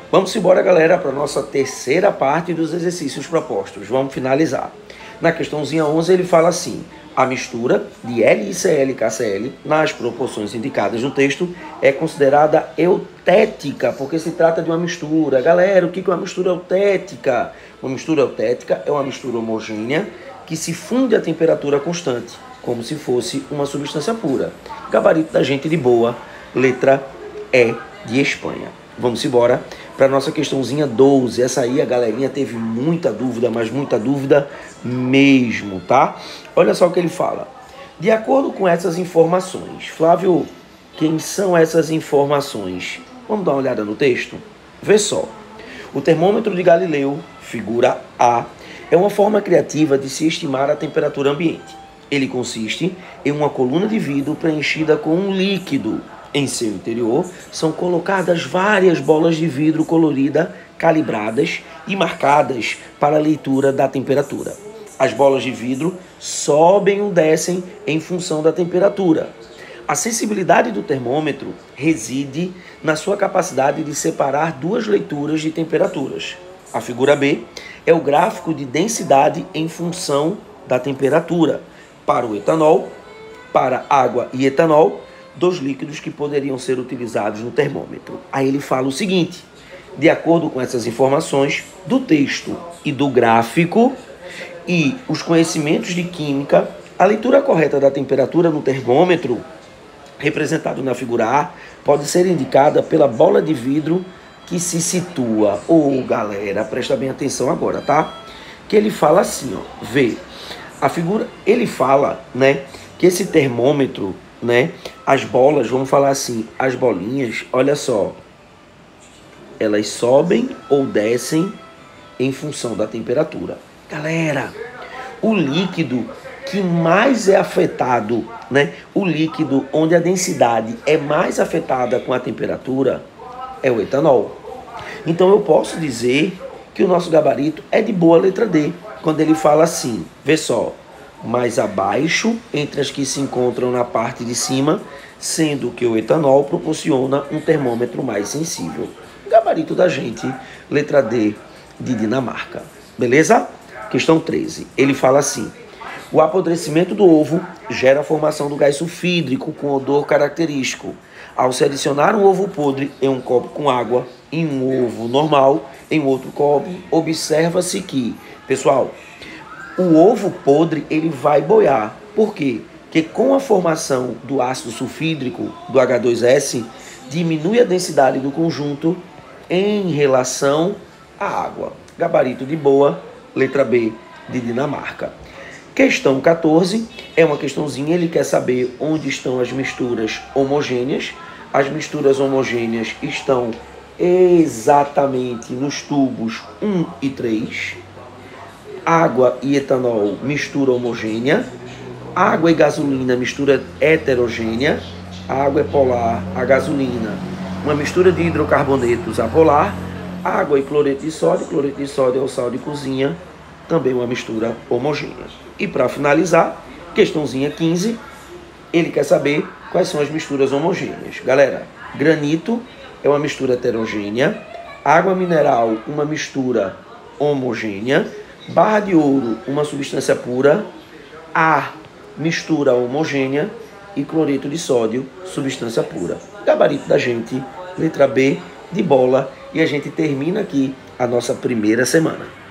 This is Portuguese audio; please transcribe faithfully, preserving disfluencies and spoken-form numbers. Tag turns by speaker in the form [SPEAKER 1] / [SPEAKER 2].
[SPEAKER 1] Vamos embora, galera, para a nossa terceira parte dos exercícios propostos. Vamos finalizar. Na questãozinha onze, ele fala assim: a mistura de L I C L e K C L nas proporções indicadas no texto é considerada eutética, porque se trata de uma mistura. Galera, o que é uma mistura eutética? Uma mistura eutética é uma mistura homogênea que se funde a temperatura constante, como se fosse uma substância pura. Gabarito da gente de boa, letra E de Espanha. Vamos embora para a nossa questãozinha doze. Essa aí a galerinha teve muita dúvida, mas muita dúvida mesmo, tá? Olha só o que ele fala. De acordo com essas informações, Flávio, quem são essas informações? Vamos dar uma olhada no texto? Vê só. O termômetro de Galileu, figura A, é uma forma criativa de se estimar a temperatura ambiente. Ele consiste em uma coluna de vidro preenchida com um líquido. Em seu interior são colocadas várias bolas de vidro colorida, calibradas e marcadas para a leitura da temperatura. As bolas de vidro sobem ou descem em função da temperatura. A sensibilidade do termômetro reside na sua capacidade de separar duas leituras de temperaturas. A figura B é o gráfico de densidade em função da temperatura para o etanol, para água e etanol, dos líquidos que poderiam ser utilizados no termômetro. Aí ele fala o seguinte: de acordo com essas informações do texto e do gráfico e os conhecimentos de química, a leitura correta da temperatura no termômetro, representado na figura A, pode ser indicada pela bola de vidro que se situa. Ô, oh, galera, presta bem atenção agora, tá? Que ele fala assim, ó, vê, a figura, ele fala, né, que esse termômetro, né, as bolas, vamos falar assim, as bolinhas, olha só, elas sobem ou descem em função da temperatura. Galera, o líquido que mais é afetado, né, o líquido onde a densidade é mais afetada com a temperatura é o etanol. Então eu posso dizer que o nosso gabarito é de boa letra D, quando ele fala assim, vê só, mais abaixo entre as que se encontram na parte de cima, sendo que o etanol proporciona um termômetro mais sensível. Gabarito da gente, letra D de Dinamarca. Beleza? Questão treze. Ele fala assim: o apodrecimento do ovo gera a formação do gás sulfídrico com odor característico. Ao se adicionar um ovo podre em um copo com água, em um ovo normal, em outro copo, observa-se que, pessoal, o ovo podre ele vai boiar. Por quê? Porque com a formação do ácido sulfídrico, do H dois S, diminui a densidade do conjunto em relação à água. Gabarito de boa, letra B de Dinamarca. Questão quatorze é uma questãozinha, ele quer saber onde estão as misturas homogêneas. As misturas homogêneas estão exatamente nos tubos um e três. Água e etanol, mistura homogênea. Água e gasolina, mistura heterogênea. A água é polar, a gasolina, uma mistura de hidrocarbonetos apolar. Água e cloreto de sódio, cloreto de sódio é o sal de cozinha, também uma mistura homogênea. E para finalizar, questãozinha quinze, ele quer saber quais são as misturas homogêneas. Galera, granito é uma mistura heterogênea, água mineral, uma mistura homogênea, barra de ouro, uma substância pura, ar, mistura homogênea e cloreto de sódio, substância pura. Gabarito da gente, letra B de bola, e a gente termina aqui a nossa primeira semana.